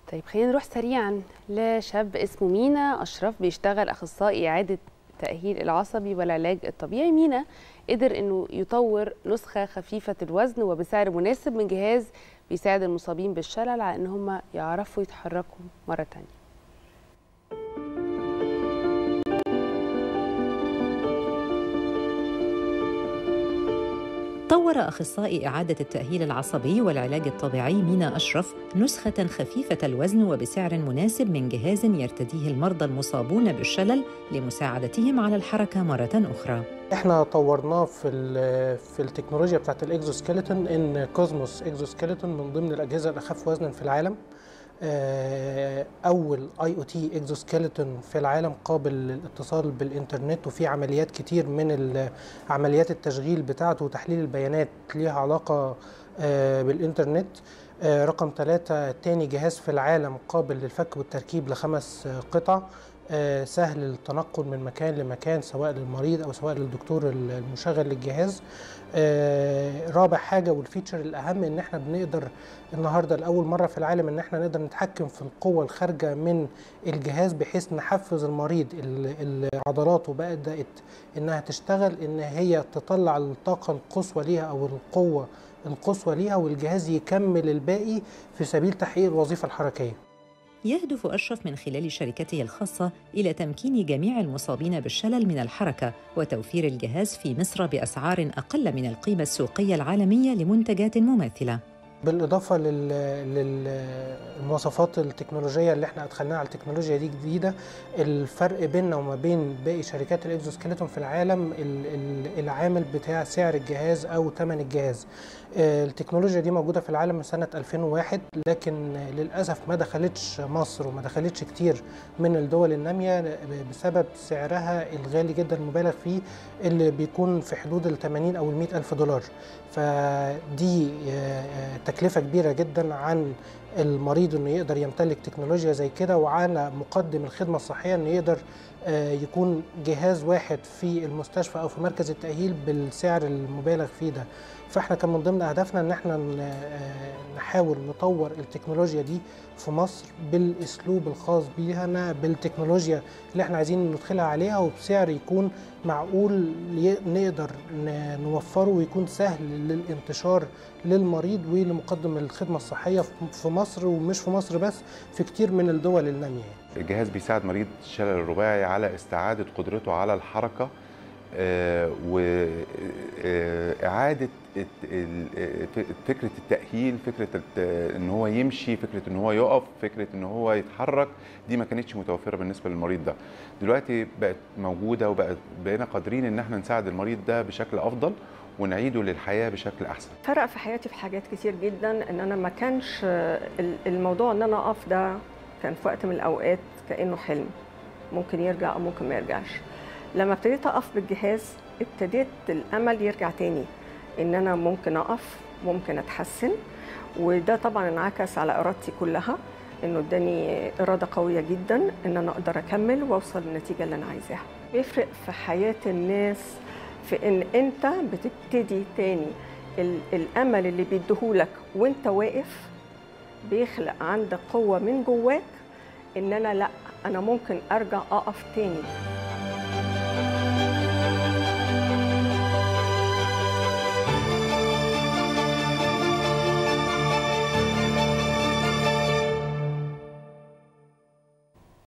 طيب خلينا نروح سريعا لشاب اسمه مينا أشرف، بيشتغل أخصائي إعادة التأهيل العصبي والعلاج الطبيعي. مينا قدر إنه يطور نسخة خفيفة الوزن وبسعر مناسب من جهاز بيساعد المصابين بالشلل على إن هم يعرفوا يتحركوا مرة تانية. طور أخصائي إعادة التأهيل العصبي والعلاج الطبيعي مينا أشرف نسخة خفيفة الوزن وبسعر مناسب من جهاز يرتديه المرضى المصابون بالشلل لمساعدتهم على الحركة مرة أخرى. احنا طورناه في التكنولوجيا بتاعت الاكزوسكيلتون، ان كوزموس اكزوسكيلتون من ضمن الأجهزة الأخف وزنا في العالم، أول IoT اكزوسكيلتون في العالم قابل للاتصال بالإنترنت، وفي عمليات كتير من عمليات التشغيل بتاعته وتحليل البيانات ليها علاقة بالإنترنت. رقم 3 تاني جهاز في العالم قابل للفك والتركيب ل5 قطع، سهل التنقل من مكان لمكان سواء للمريض أو سواء للدكتور المشغل للجهاز. رابع حاجة والفيتشر الأهم، إن احنا بنقدر النهاردة لأول مرة في العالم إن احنا نقدر نتحكم في القوة الخارجة من الجهاز، بحيث نحفز المريض عضلاته بدأت إنها تشتغل، إن هي تطلع الطاقة القصوى ليها أو القوة القصوى ليها، والجهاز يكمل الباقي في سبيل تحقيق الوظيفة الحركية. يهدف أشرف من خلال شركته الخاصة إلى تمكين جميع المصابين بالشلل من الحركة وتوفير الجهاز في مصر بأسعار أقل من القيمة السوقية العالمية لمنتجات مماثلة. بالإضافة للمواصفات التكنولوجية اللي احنا أدخلناها على التكنولوجيا دي جديدة، الفرق بيننا وما بين باقي شركات الاكزوسكيلتون في العالم العامل بتاع سعر الجهاز أو ثمن الجهاز. التكنولوجيا دي موجودة في العالم من سنة 2001، لكن للأسف ما دخلتش مصر وما دخلتش كتير من الدول النامية بسبب سعرها الغالي جدا المبالغ فيه، اللي بيكون في حدود ال80 أو ال100 ألف دولار. فدي تكلفة كبيرة جدا عن المريض انه يقدر يمتلك تكنولوجيا زي كده، وعلى مقدم الخدمة الصحية انه يقدر يكون جهاز واحد في المستشفى او في مركز التأهيل بالسعر المبالغ فيه ده. فاحنا كان من ضمن اهدافنا ان احنا نحاول نطور التكنولوجيا دي في مصر بالاسلوب الخاص بيها، بالتكنولوجيا اللي احنا عايزين ندخلها عليها، وبسعر يكون معقول نقدر نوفره ويكون سهل للانتشار للمريض ولمقدم الخدمة الصحية في مصر، ومش في مصر بس، في كتير من الدول النامية. الجهاز بيساعد مريض الشلل الرباعي على استعادة قدرته على الحركة وإعادة فكرة التأهيل، فكرة إن هو يمشي، فكرة إن هو يقف، فكرة إن هو يتحرك. دي ما كانتش متوفرة بالنسبة للمريض ده، دلوقتي بقت موجودة، وبقينا قادرين إن احنا نساعد المريض ده بشكل أفضل ونعيده للحياة بشكل أحسن. فرق في حياتي في حاجات كتير جدا، إن أنا ما كانش الموضوع إن أنا أقف ده كان في وقت من الأوقات كأنه حلم ممكن يرجع أو ممكن ما يرجعش. لما ابتديت أقف بالجهاز ابتديت الأمل يرجع تاني، إن أنا ممكن أقف، ممكن أتحسن. وده طبعا انعكس على إرادتي كلها، إنه اداني إرادة قوية جدا إن أنا أقدر أكمل وأوصل للنتيجة اللي أنا عايزاها. بيفرق في حياة الناس في إن أنت بتبتدي تاني، الأمل اللي بيديهولك وأنت واقف بيخلق عندك قوة من جواك، إن أنا لأ، أنا ممكن أرجع أقف تاني.